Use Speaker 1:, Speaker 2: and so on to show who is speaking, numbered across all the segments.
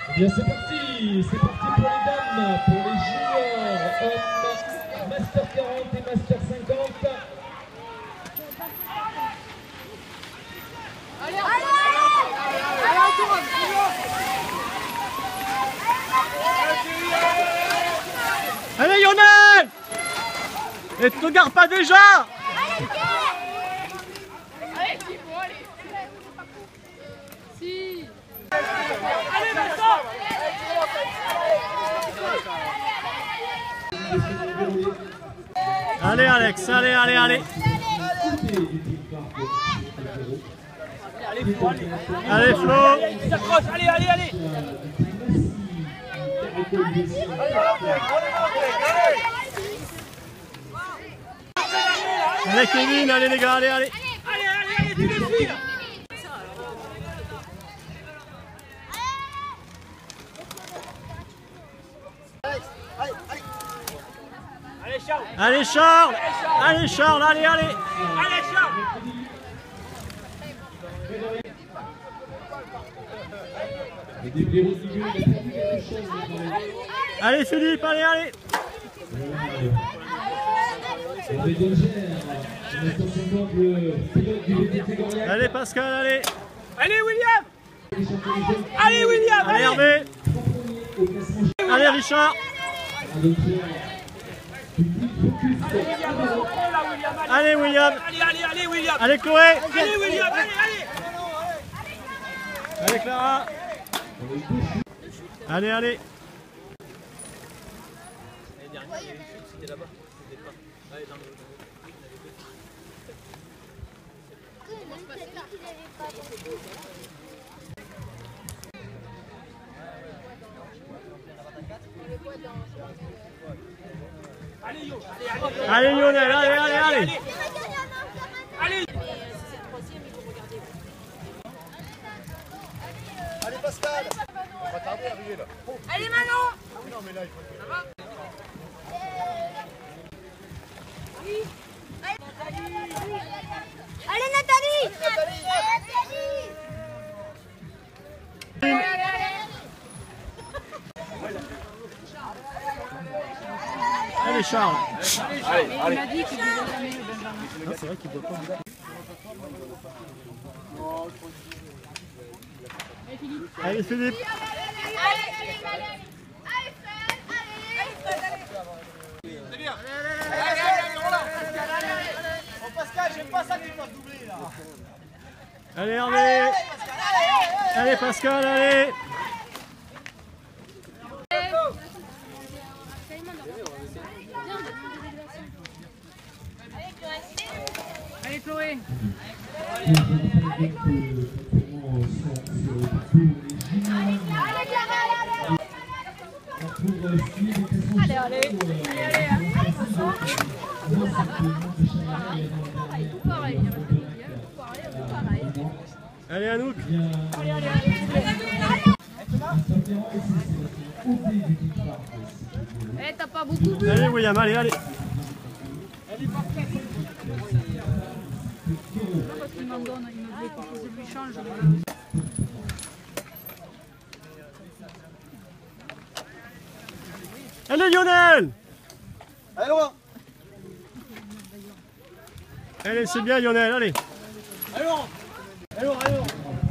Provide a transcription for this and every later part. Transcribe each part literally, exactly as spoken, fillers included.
Speaker 1: Eh bien c'est parti, c'est parti pour les dames, pour les juniors, hommes, Master quarante et Master cinquante.
Speaker 2: Allez, allez, allez, on tourne.
Speaker 3: Allez Lionel! Et te regarde pas déjà!
Speaker 2: Allez, Thibaut, allez. Si. Allez, Vincent!
Speaker 3: Allez Alex, allez, allez, allez!
Speaker 4: Allez Flo, allez!
Speaker 3: Allez Flo!
Speaker 4: Allez, allez, allez!
Speaker 3: Allez Kevin, allez les gars, allez, allez!
Speaker 4: Allez, allez, allez, tu les suis là! Allez Charles!
Speaker 3: Allez Charles! Allez Charles, allez, allez!
Speaker 4: Allez Charles!
Speaker 3: Allez Philippe, allez, allez! Allez Pascal, allez!
Speaker 4: Allez William! Allez William!
Speaker 3: Allez Hervé! Allez Richard! Allez William!
Speaker 4: Allez, allez, allez William!
Speaker 3: Allez Chloé!
Speaker 4: Allez William! Allez, allez!
Speaker 3: Allez Clara! Allez, allez!
Speaker 4: Allez Yo! Allez, allez!
Speaker 3: Allez Lionel, allez, allez, allez!
Speaker 4: Allez!
Speaker 5: Allez Pascal! On va tarder à arriver là.
Speaker 2: Allez, Manon!
Speaker 5: Ah oui, non mais là il faut...
Speaker 2: Ça va? Allez, Nathalie! Nathalie!
Speaker 3: Allez Charles!
Speaker 5: Allez, allez!
Speaker 2: Il m'a dit qu'il ne doit jamais le Benjamin.
Speaker 3: Non, c'est vrai qu'il doit pas. Allez Philippe!
Speaker 2: Allez, Philippe, allez! Allez, Fred! Allez, Fred, allez!
Speaker 5: C'est bien! Allez, allez, allez, Roland! Oh Pascal, j'aime pas ça que tu fasses doubler là!
Speaker 3: Allez Hervé! Allez Pascal, allez!
Speaker 2: Allez, Chloé! Allez, allez! Allez, tout pareil, tout pareil, tout pareil.
Speaker 3: Allez Anouk!
Speaker 2: Allez, allez, allez! Eh, t'as pas beaucoup bu?
Speaker 3: Allez William, allez, allez!
Speaker 2: Non, parce qu'il m'en donne, il me voulait que je lui change.
Speaker 3: Allez Lionel!
Speaker 5: Allez loin!
Speaker 3: Allez, c'est bien Lionel, allez!
Speaker 4: Allez Laurent! Allez Laurent, allez Laurent!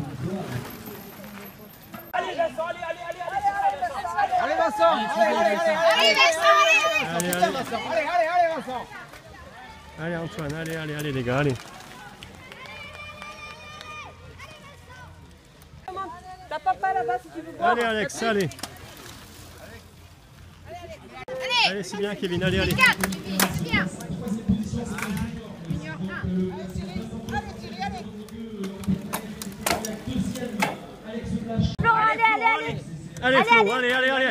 Speaker 4: Allez Vincent, allez, allez, allez, allez!
Speaker 5: Allez Vincent! Allez, allez, allez!
Speaker 2: Allez, Vincent, allez!
Speaker 3: Allez,
Speaker 5: Viens
Speaker 3: allez!
Speaker 5: Vincent! Allez, allez, allez Vincent!
Speaker 3: Allez Antoine, allez, allez, allez les gars, allez!
Speaker 2: T'as papa là-bas si tu veux boire.
Speaker 3: Allez Alex, allez! Allez, c'est bien Kevin, allez, allez!
Speaker 2: C'est bien. Florent, allez, allez, allez!
Speaker 3: Allez Flo, allez, allez, allez!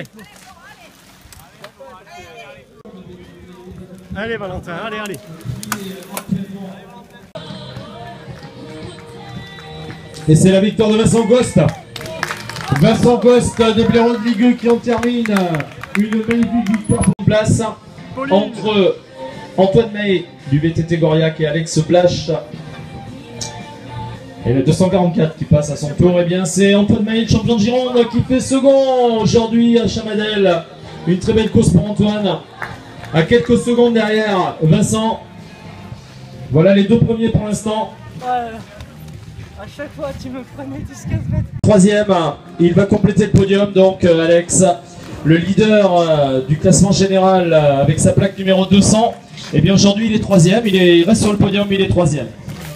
Speaker 3: Allez Valentin, allez, allez!
Speaker 1: Et c'est la victoire de Vincent Gost. Vincent Gost des Blaireaux de Ligue qui en termine une magnifique victoire pour une place entre Antoine Mahé du V T T Goriac et Alex Blache. Et le deux cent quarante-quatre qui passe à son tour, et bien c'est Antoine Maillet, champion de Gironde, qui fait second aujourd'hui à Chamadel. Une très belle course pour Antoine. À quelques secondes derrière Vincent. Voilà les deux premiers pour l'instant.
Speaker 3: Ouais, à chaque fois tu me prenais dix quinze mètres.
Speaker 1: Troisième, il va compléter le podium donc euh, Alex, le leader euh, du classement général euh, avec sa plaque numéro deux cents. Et bien aujourd'hui il est troisième, il, est, il reste sur le podium, il est troisième.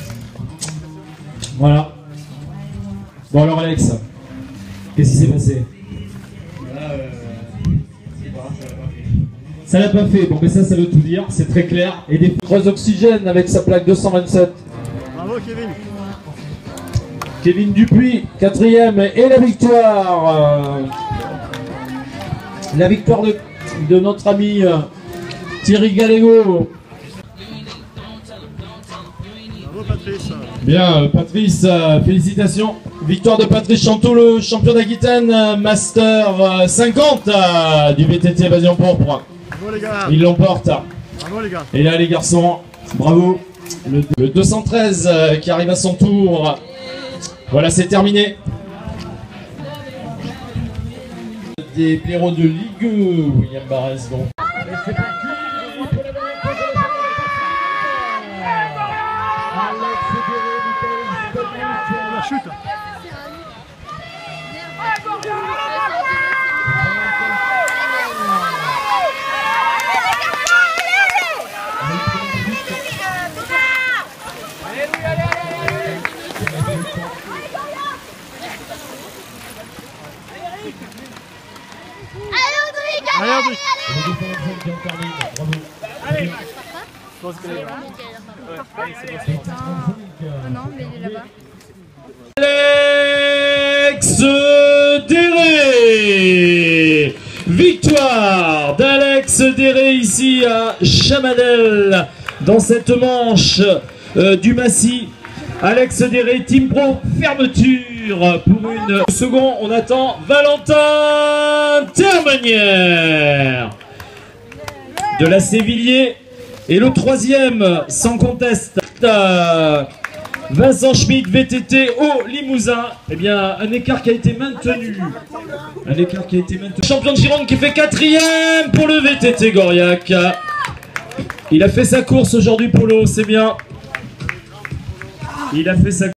Speaker 1: Voilà. Bon alors Alex, qu'est-ce qui s'est passé? Ça l'a pas fait, bon mais ça ça veut tout dire, c'est très clair. Et des trois oxygènes avec sa plaque deux cent vingt-sept.
Speaker 5: Bravo Kevin.
Speaker 1: Kevin Dupuis, quatrième, et la victoire. Euh, la victoire de, de notre ami euh, Thierry Gallego.
Speaker 5: Bravo Patrice.
Speaker 1: Bien, euh, Patrice, euh, félicitations. Victoire de Patrice Chanteau, le champion d'Aquitaine, euh, Master euh, cinquante euh, du V T T Évasion Pourpre.
Speaker 5: Bravo les gars.
Speaker 1: Il l'emporte.
Speaker 5: Bravo les gars.
Speaker 1: Et là les garçons, bravo. Le, le deux cent treize euh, qui arrive à son tour. Voilà, c'est terminé. Des blaireaux de Ligue deux, William Barès. Donc. Et c'est parti pour la dernière fois de la Alex Déré,
Speaker 5: La chute. Allez, Audrey.
Speaker 3: Allez.
Speaker 2: Non, mais il est là-bas.
Speaker 1: Alex Déré. Victoire d'Alex Déré ici à Chamadel dans cette manche euh, du Massy. Alex Déré, Team Pro, fermeture pour une seconde. On attend Valentin Termenière de la Sévillier. Et le troisième, sans conteste, euh, Vincent Schmitt, V T T au Limousin. Eh bien, un écart qui a été maintenu. Un écart qui a été maintenu. Champion de Gironde qui fait quatrième pour le V T T Goriac. Il a fait sa course aujourd'hui, Polo, c'est bien. Il a fait sa